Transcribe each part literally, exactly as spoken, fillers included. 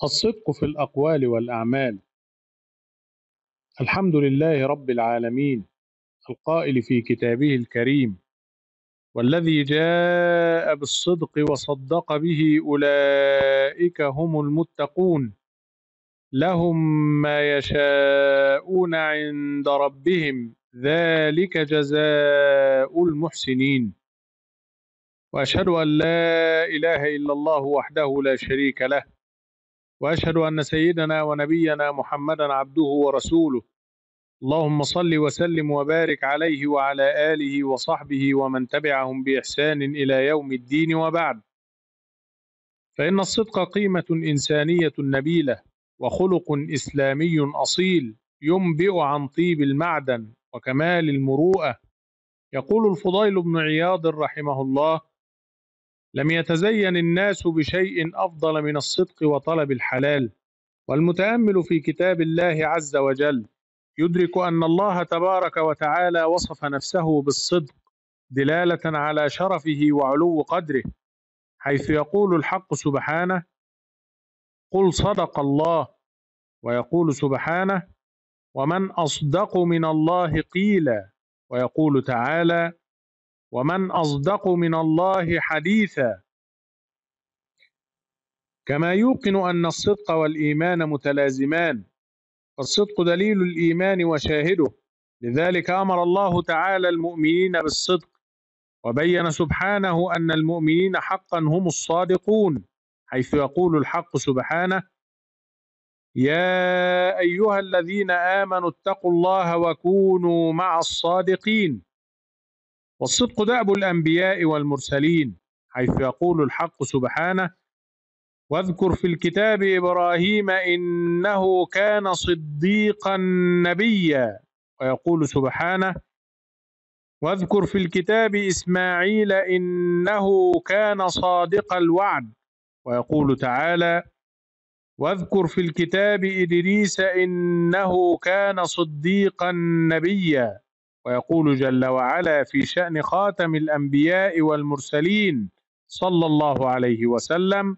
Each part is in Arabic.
الصدق في الأقوال والأعمال. الحمد لله رب العالمين القائل في كتابه الكريم: والذي جاء بالصدق وصدق به أولئك هم المتقون، لهم ما يشاءون عند ربهم ذلك جزاء المحسنين. وأشهد أن لا إله إلا الله وحده لا شريك له، وأشهد أن سيدنا ونبينا محمدا عبده ورسوله. اللهم صل وسلم وبارك عليه وعلى آله وصحبه ومن تبعهم بإحسان إلى يوم الدين، وبعد. فإن الصدق قيمة إنسانية نبيلة وخلق إسلامي أصيل ينبئ عن طيب المعدن وكمال المروءة. يقول الفضيل بن عياض رحمه الله: لم يتزين الناس بشيء أفضل من الصدق وطلب الحلال. والمتأمل في كتاب الله عز وجل يدرك أن الله تبارك وتعالى وصف نفسه بالصدق دلالة على شرفه وعلو قدره، حيث يقول الحق سبحانه: قل صدق الله. ويقول سبحانه: ومن أصدق من الله قيلا. ويقول تعالى: ومن أصدق من الله حديثا. كما يوقن أن الصدق والإيمان متلازمان، فالصدق دليل الإيمان وشاهده، لذلك أمر الله تعالى المؤمنين بالصدق، وبين سبحانه أن المؤمنين حقا هم الصادقون، حيث يقول الحق سبحانه: يا أيها الذين آمنوا اتقوا الله وكونوا مع الصادقين. والصدق دأب الأنبياء والمرسلين، حيث يقول الحق سبحانه: واذكر في الكتاب إبراهيم إنه كان صديقا نبيا. ويقول سبحانه: واذكر في الكتاب إسماعيل إنه كان صادق الوعد. ويقول تعالى: واذكر في الكتاب إدريس إنه كان صديقا نبيا. ويقول جل وعلا في شأن خاتم الأنبياء والمرسلين صلى الله عليه وسلم: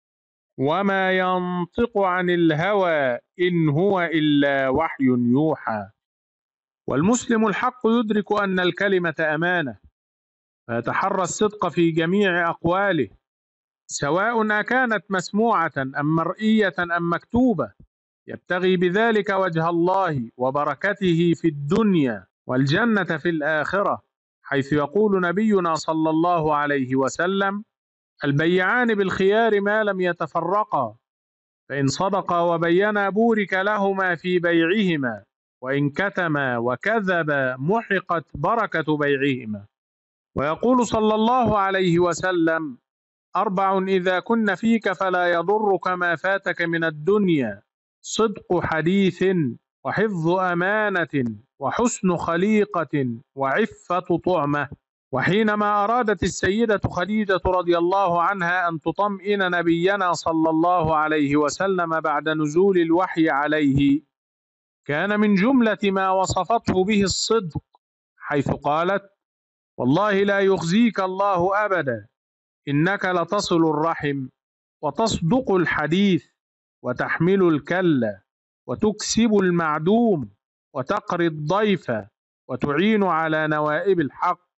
وما ينطق عن الهوى إن هو إلا وحي يوحى. والمسلم الحق يدرك أن الكلمة أمانة، فيتحرى الصدق في جميع أقواله، سواء أكانت مسموعة أم مرئية أم مكتوبة، يبتغي بذلك وجه الله وبركته في الدنيا والجنة في الآخرة، حيث يقول نبينا صلى الله عليه وسلم: البيعان بالخيار ما لم يتفرقا، فإن صدقا وبينا بورك لهما في بيعهما، وإن كتما وكذبا محقت بركة بيعهما. ويقول صلى الله عليه وسلم: أربع إذا كن فيك فلا يضرك ما فاتك من الدنيا: صدق حديث، وحفظ أمانة، وحسن خليقة، وعفة طعمة. وحينما أرادت السيدة خديجة رضي الله عنها أن تطمئن نبينا صلى الله عليه وسلم بعد نزول الوحي عليه، كان من جملة ما وصفته به الصدق، حيث قالت: والله لا يخزيك الله أبدا، إنك لتصل الرحم، وتصدق الحديث، وتحمل الكلة، وتكسب المعدوم، وتقري الضيف، وتعين على نوائب الحق.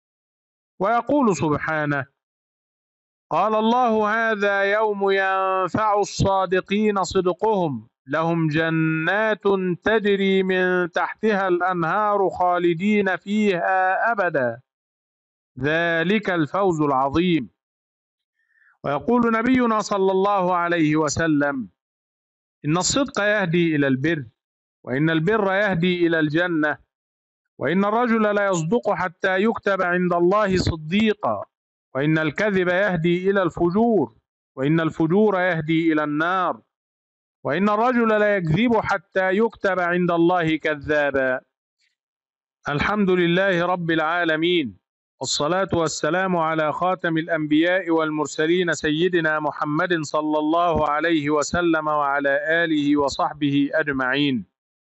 ويقول سبحانه: قال الله هذا يوم ينفع الصادقين صدقهم، لهم جنات تجري من تحتها الأنهار خالدين فيها أبدا، ذلك الفوز العظيم. ويقول نبينا صلى الله عليه وسلم: إن الصدق يهدي إلى البر، وإن البر يهدي إلى الجنة، وإن الرجل لا يصدق حتى يكتب عند الله صديقا، وإن الكذب يهدي إلى الفجور، وإن الفجور يهدي إلى النار، وإن الرجل لا يكذب حتى يكتب عند الله كذابا. الحمد لله رب العالمين، والصلاة والسلام على خاتم الأنبياء والمرسلين سيدنا محمد صلى الله عليه وسلم وعلى آله وصحبه أجمعين.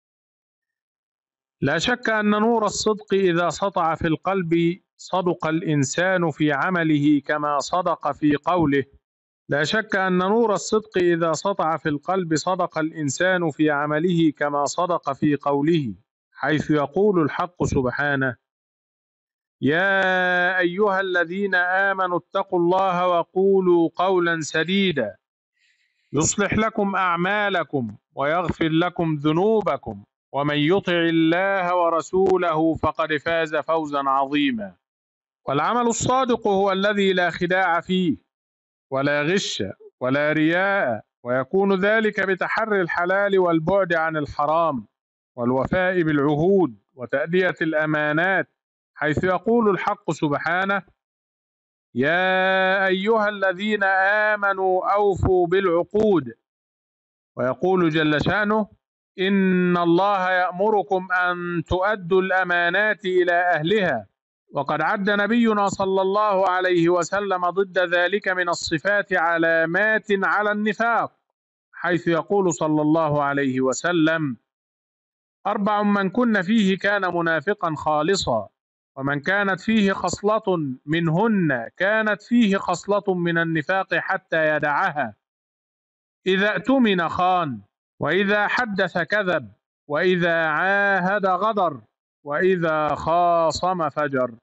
لا شك أن نور الصدق إذا سطع في القلب صدق الإنسان في عمله كما صدق في قوله، لا شك أن نور الصدق إذا سطع في القلب صدق الإنسان في عمله كما صدق في قوله، حيث يقول الحق سبحانه: يا أيها الذين آمنوا اتقوا الله وقولوا قولا سديدا يصلح لكم أعمالكم ويغفر لكم ذنوبكم ومن يطع الله ورسوله فقد فاز فوزا عظيما. والعمل الصادق هو الذي لا خداع فيه ولا غش ولا رياء، ويكون ذلك بتحري الحلال والبعد عن الحرام والوفاء بالعهود وتأدية الأمانات، حيث يقول الحق سبحانه: يا أيها الذين آمنوا أوفوا بالعقود. ويقول جل شأنه: إن الله يأمركم أن تؤدوا الأمانات إلى أهلها. وقد عد نبينا صلى الله عليه وسلم ضد ذلك من الصفات علامات على النفاق، حيث يقول صلى الله عليه وسلم: أربع من كن فيه كان منافقا خالصا، ومن كانت فيه خصلة منهن كانت فيه خصلة من النفاق حتى يدعها: إذا اؤتمن خان، وإذا حدث كذب، وإذا عاهد غدر، وإذا خاصم فجر.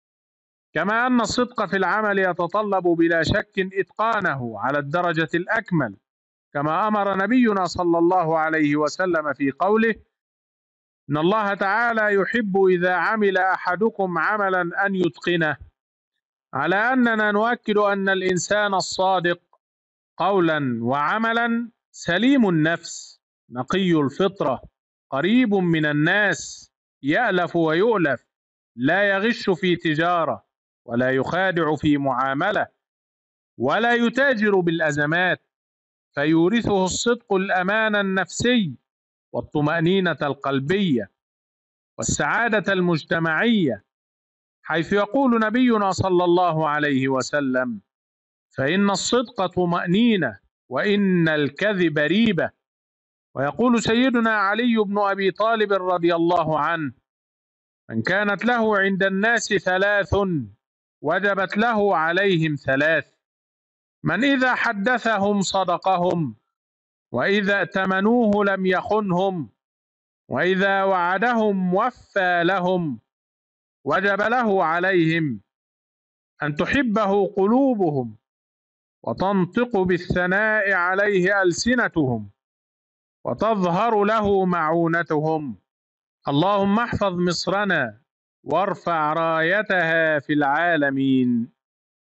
كما أن الصدق في العمل يتطلب بلا شك إتقانه على الدرجة الأكمل، كما أمر نبينا صلى الله عليه وسلم في قوله: إن الله تعالى يحب إذا عمل أحدكم عملا أن يتقنه، على أننا نؤكد أن الإنسان الصادق قولا وعملا سليم النفس نقي الفطرة قريب من الناس يألف ويؤلف، لا يغش في تجارة ولا يخادع في معاملة ولا يتاجر بالأزمات، فيورثه الصدق الأمان النفسي والطمأنينة القلبية والسعادة المجتمعية، حيث يقول نبينا صلى الله عليه وسلم: فإن الصدق طمأنينة وإن الكذب ريبة. ويقول سيدنا علي بن أبي طالب رضي الله عنه: من كانت له عند الناس ثلاث وجبت له عليهم ثلاث: من إذا حدثهم صدقهم، وإذا ائتمنوه لم يخنهم، وإذا وعدهم وفى لهم. وجب له عليهم أن تحبه قلوبهم وتنطق بالثناء عليه ألسنتهم وتظهر له معونتهم. اللهم احفظ مصرنا وارفع رايتها في العالمين.